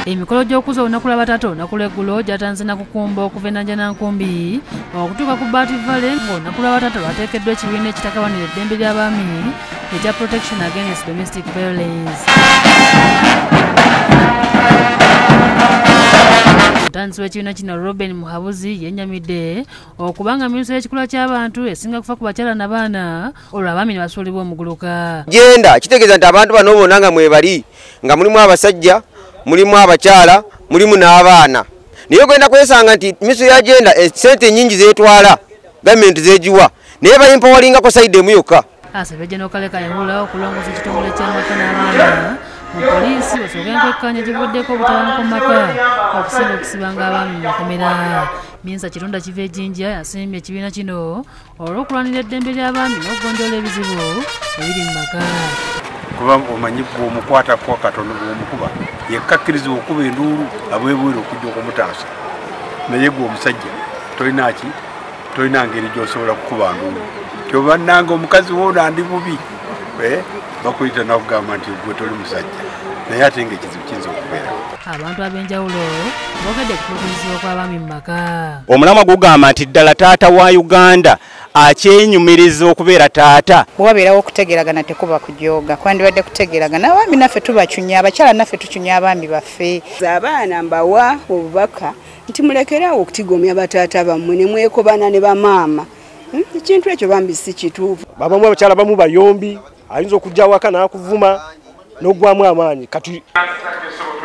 Emikolo gy'okuza olunaku lw'abataata olunaku lw'eggulo gyatanze na kukumba okuva ennanja Nankumbi okutuuka ku Baati Valley ng'olunaku lw'abataata lwateekeddwa ekibiina ekitakabanira eddembe ly'abaami ekya Protection Against Domestic Violence. Omutandisi w'ekibiina kino Robin Muhabuzi yennyamidde okubanga minisitule y'ekikula ky'abantu esinga kufa ku bakyala n'abaana olwo abaami ne basuulibwa omuguluka. Genda kitegeeza nti abantu bano bonna nga mwebali nga mulimu abasajja mulimu abakyala mulimu n'abaana naye ogenda kwesanga nti minisitule ya agenda sente nnyingi zeetwala gavumenti zeegiwa naye bayimpawalingako sayidi emu yokka. Asabye General Kale Kayihura okulongoosa ekitongole ky'amaka n'abaana mu poliisi basooke enkwekkaanya givuddeko obutabanguko mu maka okusinga okusibanga abaami mu makomera. Minsa Kironda Kiva Ejjinja yasiimye ekibiina kino olw'okulwanira eddembe ly'abaami n'okugonjoola ebizibu ebiri mu maka. Kuba omanyi bw'omukwatako katono bw'omukuba yekka akkiriza okuba enduulu abwebwera okujja okumutaasa naye gwe omusajja tolina ngeri gy'osobola kukuba nduulu tyobannanga omukazi woona andi bubi bakuyita nakugamba nti gwe toli musajja naye ate ng'ekizibu kiyinza okubeera. Abantu ab'enjawulo boogedde ku kutuuzibwa kw'abaami mu maka. Omulamwa gugamba nti ddala taata wa Uganda akyenyumiriza okubeera taata. Bwabeerawo okutegeeragana tekuba kujooga kwandibadde kutegeeragana abaami naffe tubacunya abakyala naffe tucunya abaami baffe. Abaana mbawa obubaka nti mulekeraawo okutigomya bataata bammwe ne mwekobana ne bamaama. Ekintu ekyo bambi si kituufu. Babamu abakyala bamu bayombi ayinza okujja waka n'akuvuma n'oggwamu amaanyi kati